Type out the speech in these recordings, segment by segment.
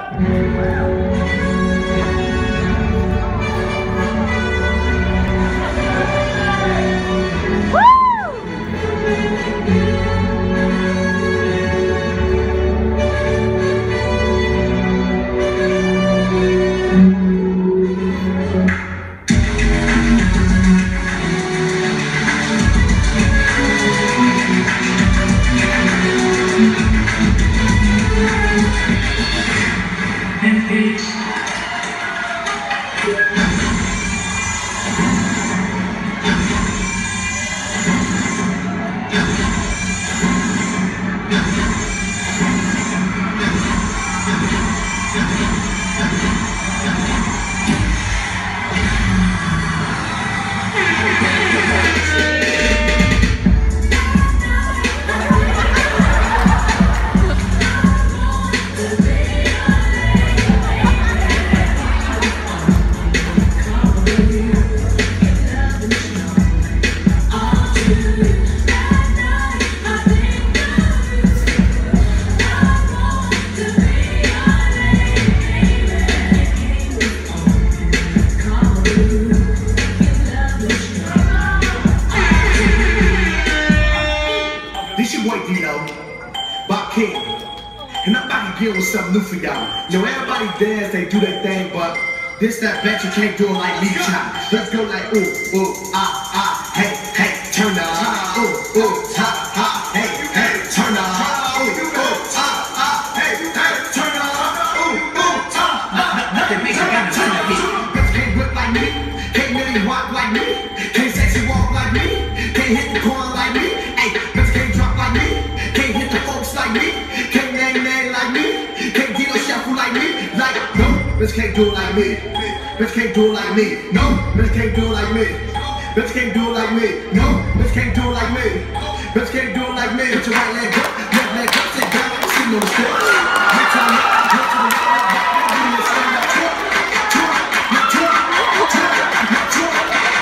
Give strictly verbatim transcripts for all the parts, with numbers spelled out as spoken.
Something new for y'all. You know, everybody dance, they do their thing, but this that bet you can't do it like me, child. Let's go like ooh, ooh, ah, ah, hey, hey, turn up. Ooh, ooh, ha, ha, hey, hey, turn up. Ooh, ooh, ah, ah, hey, hey, turn up. Ooh, ooh, ah, ah, nothing makes you gotta turn up. Bitch can't whip like me, can't really walk like me, can't sexy walk like me, can't hit the corner like me. Hey, bitch can't drop like me, can't hit the folks like me, can't name name like me. Can't get a shuffle like me, like no, bitch can't do it like me. Bitch can't do it like me. No, bitch can't do it like me. Bitch can't do it like me. No, bitch can't do it like me. Bitch can't do it like me. Put your right leg up, left leg up, sit down, sitting on the step. Next time up, go to the left, give me a stand up, twerk, twerk, twerk, twerk, twerk, twerk,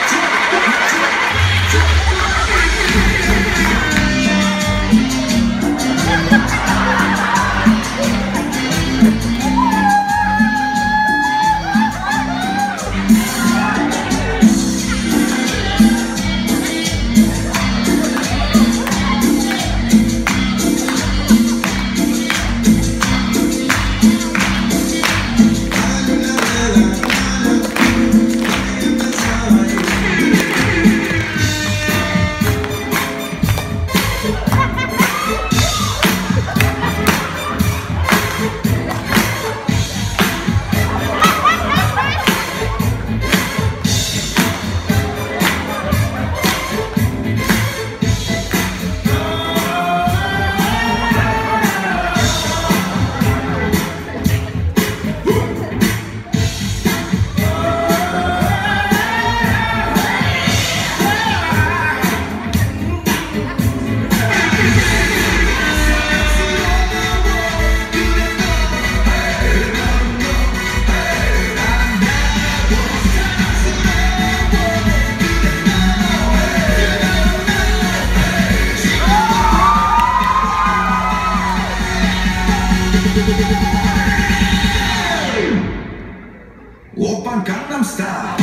Open Gangnam Style.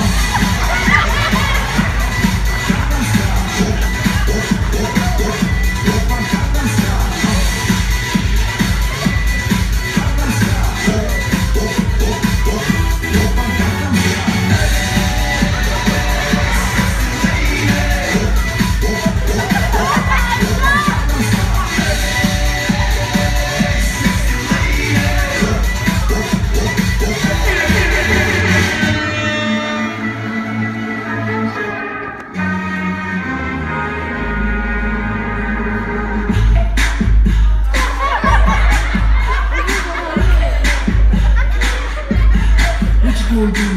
What you gonna do